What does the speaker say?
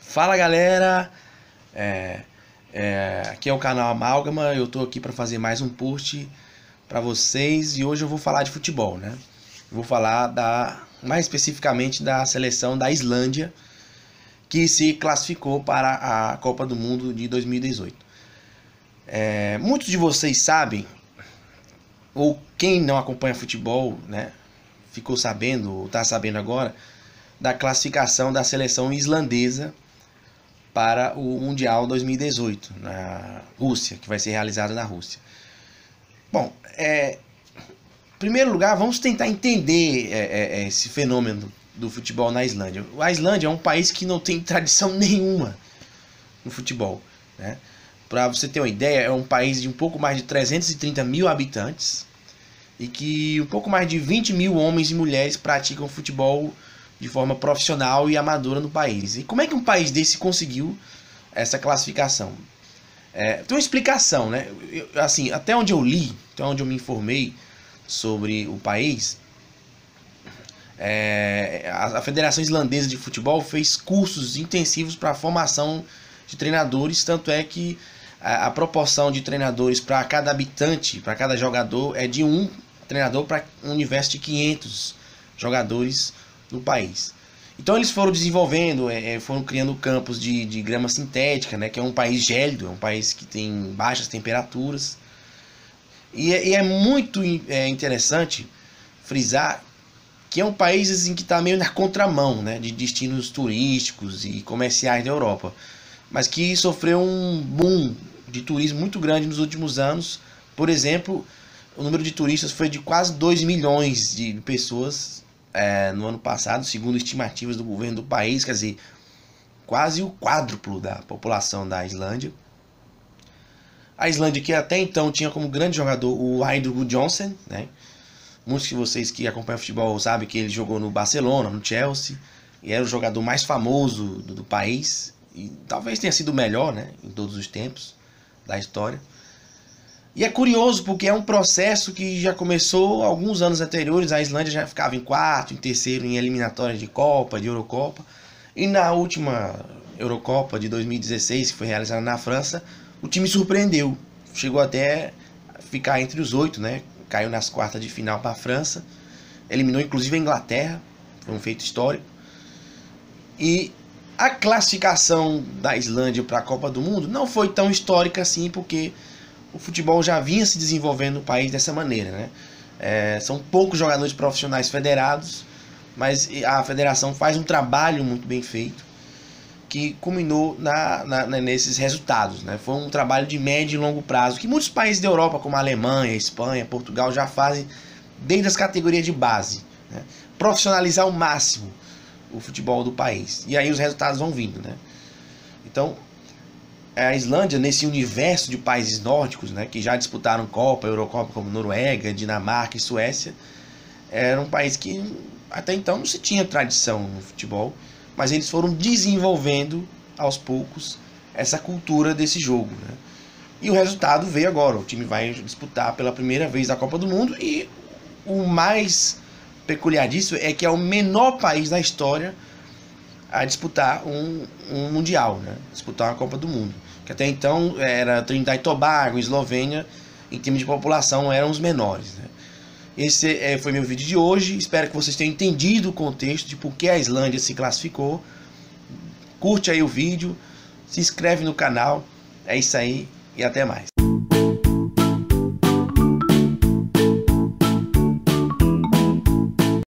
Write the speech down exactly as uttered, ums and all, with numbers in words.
Fala galera, é, é, aqui é o canal Amálgama. Eu tô aqui para fazer mais um post para vocês e hoje eu vou falar de futebol, né? Vou falar da, mais especificamente da seleção da Islândia, que se classificou para a Copa do Mundo de dois mil e dezoito. É, muitos de vocês sabem, ou quem não acompanha futebol, né, ficou sabendo, ou está sabendo agora, da classificação da seleção islandesa para o Mundial dois mil e dezoito, na Rússia, que vai ser realizado na Rússia. Bom, é, em primeiro lugar, vamos tentar entender é, é, esse fenômeno do futebol na Islândia. A Islândia é um país que não tem tradição nenhuma no futebol, né? Para você ter uma ideia, é um país de um pouco mais de trezentos e trinta mil habitantes e que um pouco mais de vinte mil homens e mulheres praticam futebol de forma profissional e amadora no país. E como é que um país desse conseguiu essa classificação? É, tem uma explicação, né? Eu, assim, até onde eu li, até onde eu me informei sobre o país, é, a, a Federação Islandesa de Futebol fez cursos intensivos para a formação de treinadores, tanto é que a, a proporção de treinadores para cada habitante, para cada jogador, é de um treinador para um universo de quinhentos jogadores no país. Então eles foram desenvolvendo, é, foram criando campos de, de grama sintética, né, que é um país gélido, é um país que tem baixas temperaturas. E é, e é muito é, interessante frisar que é um país assim, que está meio na contramão, né, de destinos turísticos e comerciais da Europa, mas que sofreu um boom de turismo muito grande nos últimos anos. Por exemplo, o número de turistas foi de quase dois milhões de pessoas É, no ano passado, segundo estimativas do governo do país, quer dizer, quase o quádruplo da população da Islândia. A Islândia, que até então tinha como grande jogador o Eidur Gudjohnsen, né? Muitos de vocês que acompanham futebol sabem que ele jogou no Barcelona, no Chelsea, e era o jogador mais famoso do, do país, e talvez tenha sido o melhor, né, em todos os tempos da história. E é curioso porque é um processo que já começou alguns anos anteriores. A Islândia já ficava em quarto, em terceiro em eliminatórias de Copa, de Eurocopa. E na última Eurocopa de dois mil e dezesseis, que foi realizada na França, o time surpreendeu. Chegou até a ficar entre os oito, né? Caiu nas quartas de final para a França. Eliminou inclusive a Inglaterra. Foi um feito histórico. E a classificação da Islândia para a Copa do Mundo não foi tão histórica assim, porque o futebol já vinha se desenvolvendo no país dessa maneira, né? É, são poucos jogadores profissionais federados, mas a federação faz um trabalho muito bem feito que culminou na, na, nesses resultados, né? Foi um trabalho de médio e longo prazo que muitos países da Europa, como a Alemanha, Espanha, Portugal, já fazem desde as categorias de base, né? Profissionalizar ao máximo o futebol do país. E aí os resultados vão vindo, né? Então, a Islândia, nesse universo de países nórdicos, né, que já disputaram Copa, Eurocopa, como Noruega, Dinamarca e Suécia, era um país que até então não se tinha tradição no futebol, mas eles foram desenvolvendo aos poucos essa cultura desse jogo, né? E o resultado veio agora. O time vai disputar pela primeira vez a Copa do Mundo e o mais peculiar disso é que é o menor país da história a disputar um, um mundial, né? Disputar uma Copa do Mundo, que até então era Trinidad e Tobago, Eslovênia, em termos de população eram os menores, né? Esse é, foi meu vídeo de hoje. Espero que vocês tenham entendido o contexto de por que a Islândia se classificou. Curte aí o vídeo, se inscreve no canal. É isso aí e até mais.